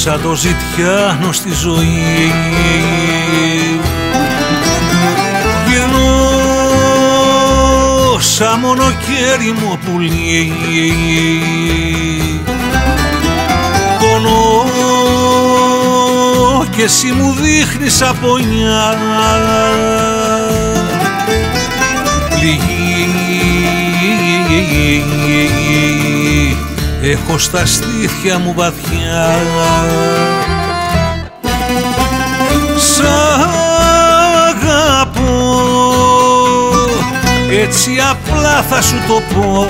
σαν το ζητιάνο στη ζωή. Γυρνώ σαν μονοκέριμο πουλί, πονώ και εσύ μου δείχνεις απονιά. Πληγή έχω στα στήθια μου βαθιά. Σ' αγαπώ, έτσι απλά θα σου το πω.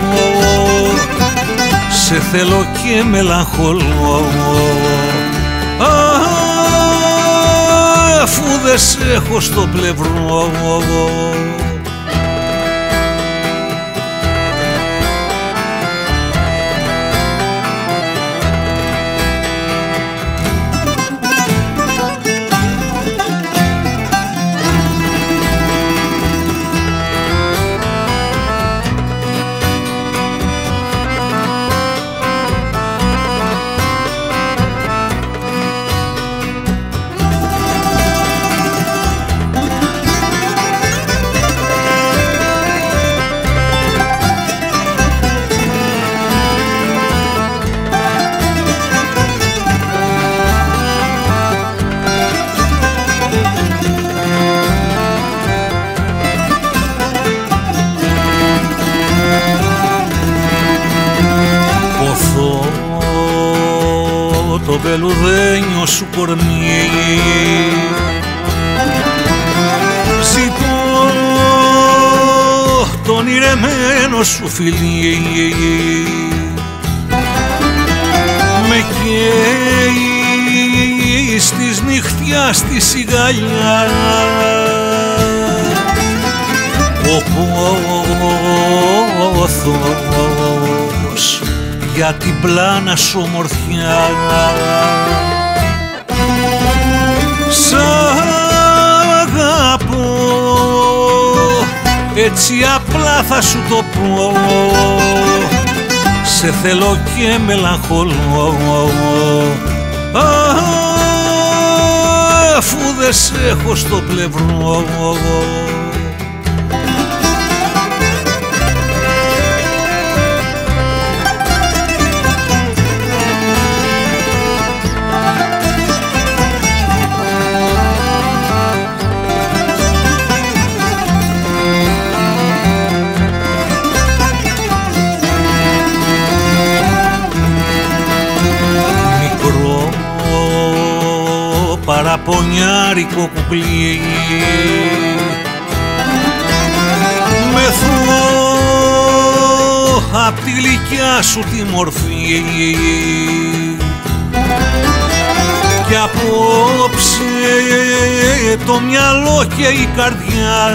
Σε θέλω και μελαγχολώ, αφού δεν σ' έχω στο πλευρό. Το βελουδένιο σου κορμί ζητώ, τον ηρεμένο σου φιλί. Με καίει στις νυχτιά στη σιγαλιά ο πόθος για την πλάνα σου ομορφιά. Σ' αγαπώ, έτσι απλά θα σου το πω. Σε θέλω και μελαγχολώ, αφού δεν σ' έχω στο πλευρό. Παραπονιάρικο κουκλί μεθώ απ' τη γλυκιά σου τη μορφή κι απόψε το μυαλό και η καρδιά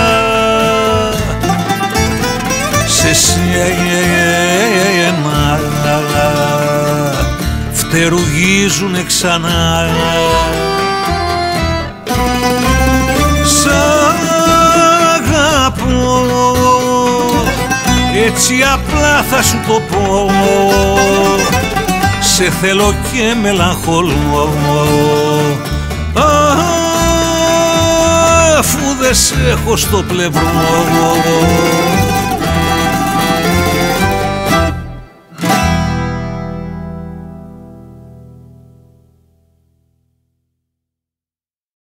σε σένα φτερουγίζουνε ξανά. Σ' αγαπώ, έτσι απλά θα σου το πω. Σε θέλω και μελαγχολώ, αφού δεν σ' έχω στο πλευρό.